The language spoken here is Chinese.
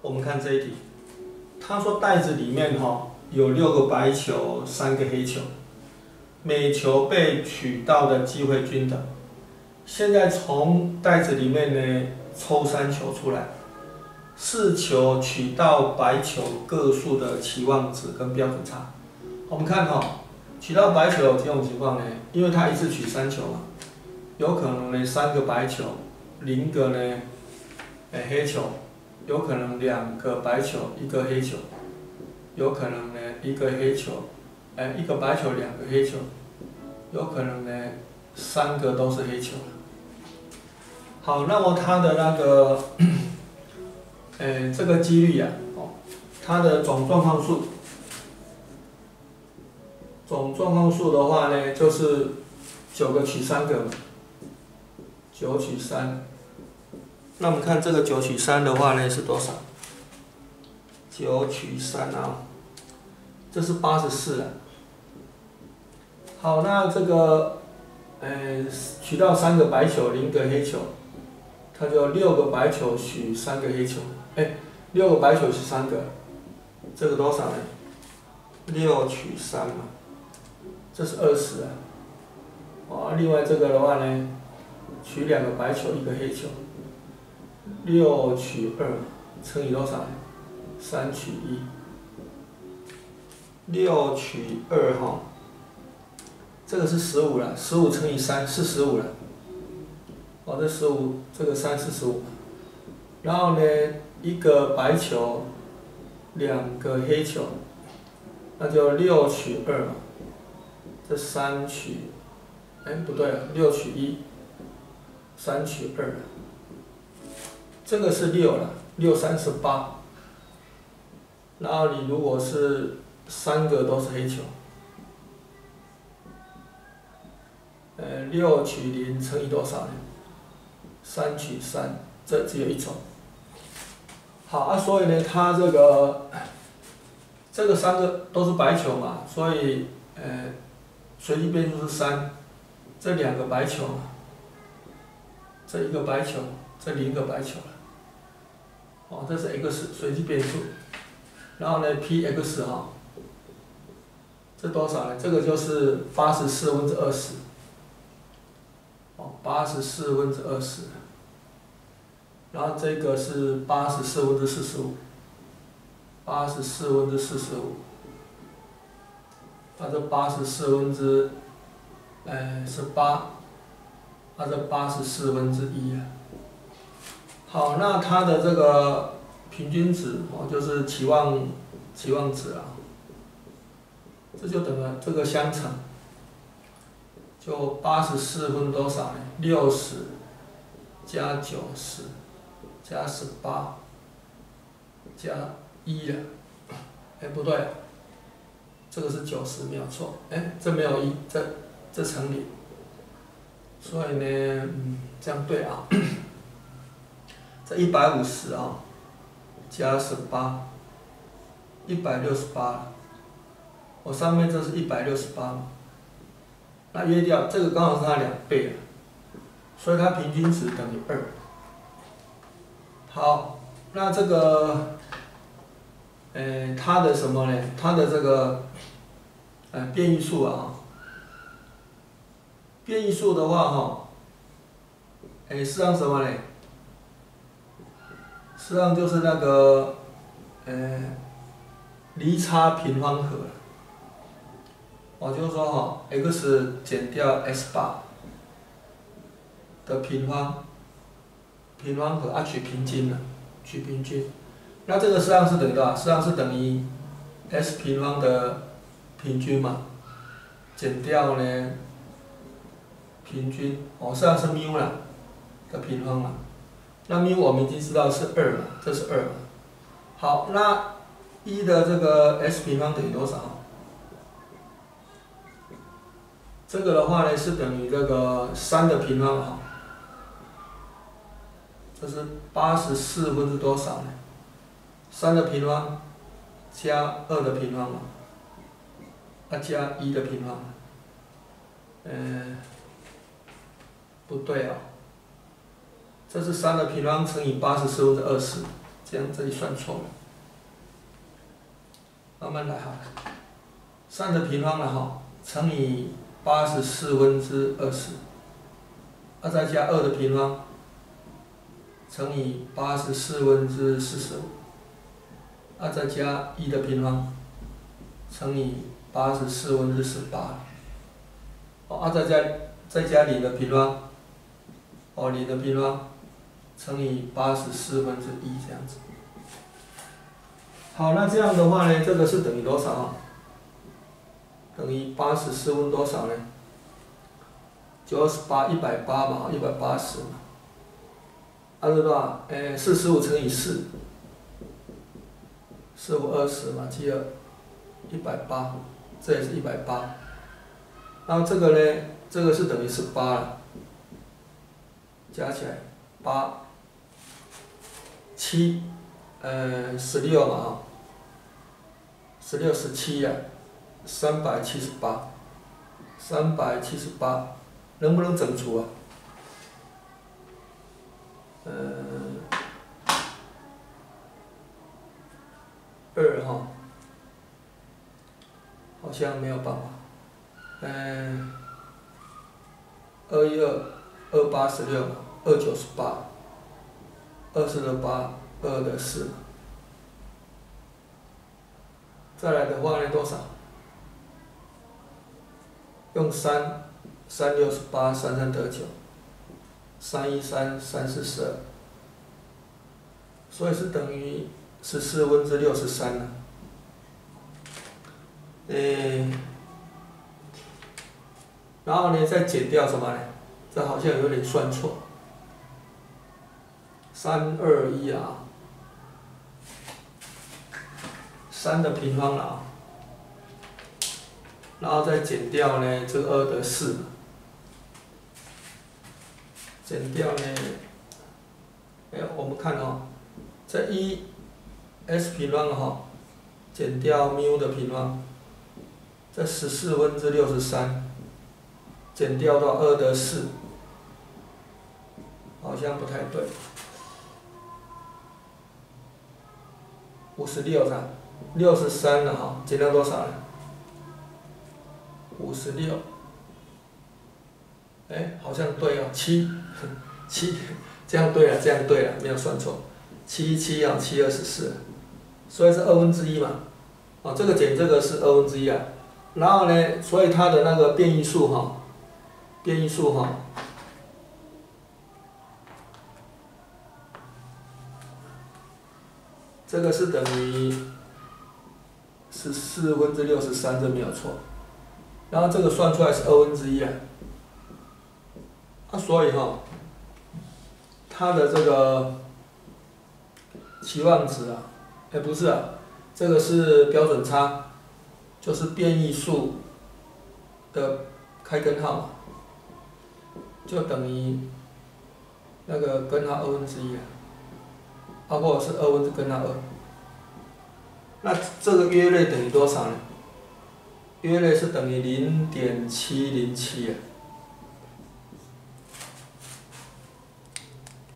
我们看这一题，他说袋子里面有6个白球，3个黑球，每球被取到的机会均等。现在从袋子里面呢抽3球出来，4球取到白球个数的期望值跟标准差。我们看取到白球有几种情况呢？因为它一次取3球嘛，有可能呢3个白球，0个呢黑球，有可能2个白球，1个黑球，有可能呢1个黑球，1个白球2个黑球，有可能呢3个都是黑球。好，那么它的那个这个几率啊，它的总状况数。总状况数的话呢，就是9个取3个嘛，9取3。那我们看这个9取3的话呢是多少？9取3啊，这是84啊。好，那这个取到3个白球，0个黑球，它就6个白球取3个黑球，6个白球取3个，这个多少呢？6取3嘛。这是20啊，另外这个的话呢，取2个白球，1个黑球，6取2乘以多少呢？3取1，6取2这个是15了，15乘以3是45了，这15，这个3 45，然后呢，1个白球，2个黑球，那就6取2嘛。这3取，不对了，6取1，3取2，这个是6了，6 3是8。然后你如果是3个都是黑球，6取0乘以多少呢？3取3，这只有1种。好所以呢，它这个3个都是白球嘛，所以随机变数是3，这2个白球，这1个白球，这0个白球了。这是 x 随机变数，然后呢 px 这多少呢？这个就是84/20。84/20，然后这个是84/45，84/45。这84/18，这84/1。好，那它的这个平均值就是期望值啊，这就等于这个相乘，就84分多少呢？60加90加18加1了，不对。这个是90，没有错。这没有1，这乘0，所以呢，这样对啊。这150加18，168。我上面这是168嘛，那约掉这个刚好是它2倍了，所以它平均值等于2。好，那这个。它的什么呢？它的这个变异数啊，变异数的话实际上什么呢？实际上就是那个离差平方和。就是说x 减掉 s bar 的平方和取平均了，取平均。那这个实际上是等于多少？实际上是等于 s 平方的平均嘛，减掉呢平均，实际上是μ啦的平方嘛。那μ我们已经知道是2嘛，这是2嘛。好，那1的这个 s 平方等于多少？这个的话呢是等于这个3的平方这是84分之多少呢？3的平方加2的平方嘛，加1的平方。不对这是3的平方乘以84/20， 这样这里算错了，慢慢来哈。3的平方了哈，乘以84/20，再加2的平方，乘以84/45，再加1的平方，乘以84/18，再加0的平方，0的平方乘以84/1这样子。好，那这样的话呢，这个是等于多少啊？等于84分多少呢？98，180嘛，180嘛。这多少？45乘以4，45 20嘛，7 2，180，这也是180。然后这个呢，这个是等于18了，加起来8、7， 16嘛，16、17呀，378，能不能整除啊？2哈，好像没有办法。212、286、298、20的8、2的4。再来的话呢，多少？用3， 368， 33得9。313、342，所以是等于14/63了。然后呢，再减掉什么呢？这好像有点算错。321啊，3的平方了啊，然后再减掉呢，这个2的4。减掉呢，我们看哦，这1s 平方哈，减掉μ的平方，这14/63，减掉到2的4，好像不太对。56噻，63了哈，减掉多少呢？56。好像对哦，7，这样对了，没有算错，7啊，7 24，所以是1/2嘛，这个减这个是1/2啊，然后呢，所以它的那个变异数哈，这个是等于14/63，这没有错，然后这个算出来是1/2啊。所以它的这个期望值啊，不是啊，这个是标准差，就是变异数的开根号嘛，就等于那个根号1/2啊，或者是根号2。那这个约类等于多少呢？约类是等于0.707啊。